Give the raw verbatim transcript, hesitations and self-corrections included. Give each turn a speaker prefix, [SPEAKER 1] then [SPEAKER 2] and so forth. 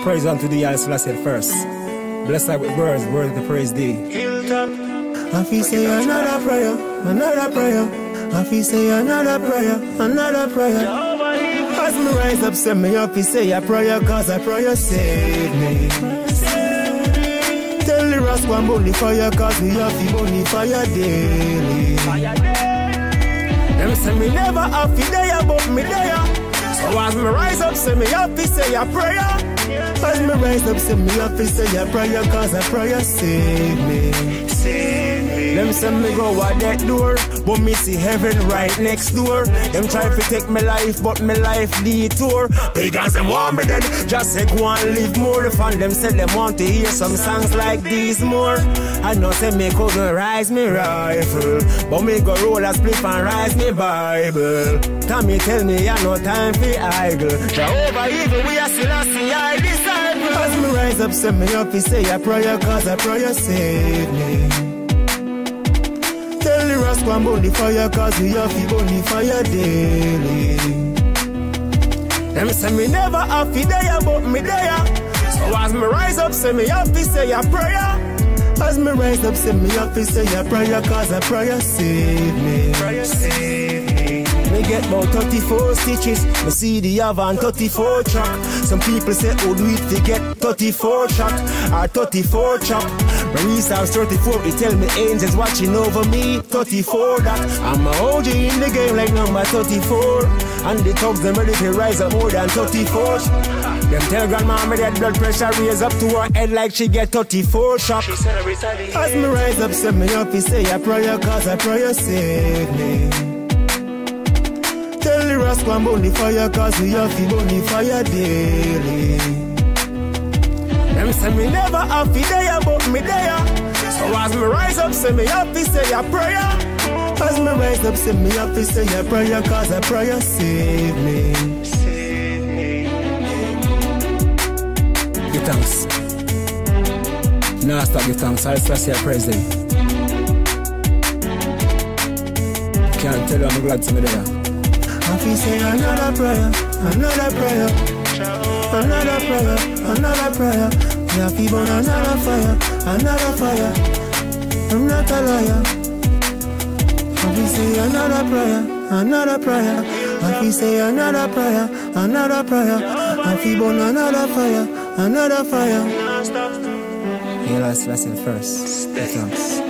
[SPEAKER 1] praise unto thee, I Selassie first. Bless thy with words, words to praise thee.
[SPEAKER 2] I feel say another prayer, another prayer. I feel say another prayer, another prayer. As me rise up, send me up, he say a prayer, cause a prayer save me. Tell the rest one burn the fire, cause we have to burn the fire daily. Them say me never have to die, but me there. So as me rise up, send me up, he say a prayer. As me rise up, send me up, he say a prayer, cause a prayer save me. Save me. Them say me go out that door, but me see heaven right next door. Them try to take my life, but my life detour. Because them want me dead, just say go and live more. The fan them say them want to hear some songs like these more. I know say me couldn't rise me rifle, but me go roll a spliff and rise me Bible. Tommy tell me I no time for idle. Jehovah evil, we are still a see I disciple. As me rise up, send me up, he say a prayer, cause a prayer save me. Tell the rest one burn the fire, cause we have to burn the fire daily. Them say me never have to die, but me there. So as me rise up, say me have to say a prayer. As me rise up, say me have to say a prayer, cause a prayer save me. Prayer save me. Me get about thirty-four stitches, me see the have on thirty-four track. Some people say, oh, do it to get thirty-four shot or thirty-four chop. Maurice house thirty-four, he tell me angels watching over me, thirty-four that. I'm a O G in the game like number thirty-four. And the thugs them ready to rise up more than thirty-four. Them tell grandma me that blood pressure raise up to her head like she get thirty-four shock. As me rise up, send me up, he say a prayer, cause a prayer save me. Tell the rest one burn the fire, cause we have to burn the fire daily. Them say me never have to die, but me there. So as me rise up, say me have to say a prayer. As me rise up, say me have to say a prayer, cause a prayer save me. Save me.
[SPEAKER 1] Give thanks. Now stop give thanks, I Selassie praise thee. Can't tell you I'm glad to be there.
[SPEAKER 2] I feel say another prayer, another prayer, another prayer, another prayer. We have to burn another fire, another fire. I'm not a liar. I feel say another prayer, another prayer. I feel say another prayer, another prayer. I feel burn another fire, another fire.
[SPEAKER 1] Hail I Selassie first. Give thanks.